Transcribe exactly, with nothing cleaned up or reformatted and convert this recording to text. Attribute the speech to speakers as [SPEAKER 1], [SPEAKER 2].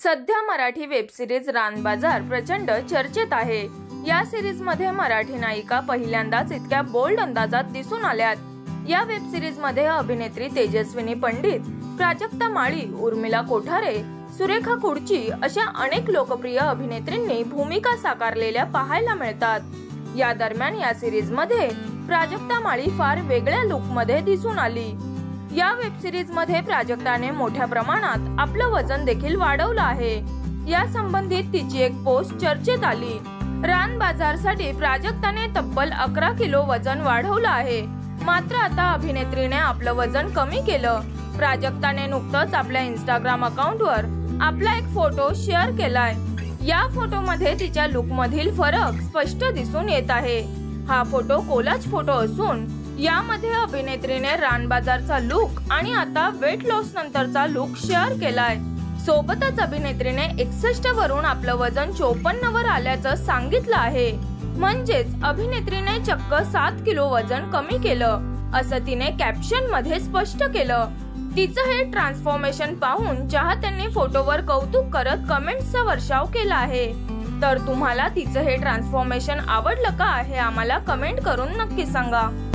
[SPEAKER 1] सध्या Marathi web series रानबाजार प्रचंड चर्चेत आहे। या सिरीज मध्ये मराठी नायिका पहिल्यांदाच इतक्या बोल्ड अंदाजात दिसून आल्यात। या वेब सिरीज मध्ये अभिनेत्री तेजस्विनी पंडित, प्राजक्ता माळी, उर्मिला कोठारे, सुरेखा कुडची अशा अनेक लोकप्रिय अभिनेत्रींनी भूमिका साकारलेल्या पाहायला मिळतात। या दरम्यान या सिरीज मध्ये प्राजक्ता माळी फार वेगळ्या लुक मध्ये दिसून आली। या वेब सिरीज मध्ये प्राजक्ताने मोठ्या प्रमाणात आपलं वजन देखील वाढवलं आहे। या संबंधित तिची एक पोस्ट चर्चेत आली। रान बाजारसाठी प्राजक्ताने तब्बल अकरा किलो वजन वाढवलं आहे। मात्र आता अभिनेत्रीने आपलं वजन कमी केलं। प्राजक्ताने नुकतंच आपल्या इंस्टाग्राम अकाउंटवर आपला एक फोटो शेअर केलाय। या फोटोमध्ये तिच्या लुक मधील फरक स्पष्ट दिसून येत आहे। हा फोटो कोलाज फोटो असून यामध्ये अभिनेत्रीने रानबाजारचा लुक आणि आता वेट लॉस नंतरचा लुक शेअर केलाय। सोबतच अभिनेत्रीने एकसष्ट वरून आपलं वजन चोपन्न वर आल्याचं सांगितलं आहे। म्हणजेच अभिनेत्रीने चक्क सात किलो वजन कमी केलं असं तिने कॅप्शन मध्ये स्पष्ट केलं। तिचं हे ट्रान्सफॉर्मेशन पाहून चाहत्यांनी फोटोवर कौतुक करत कमेंट्सचा वर्षाव केला आहे। तर तुम्हाला तिचं हे ट्रान्सफॉर्मेशन आवडलं का हे आम्हाला कमेंट करून नक्की सांगा।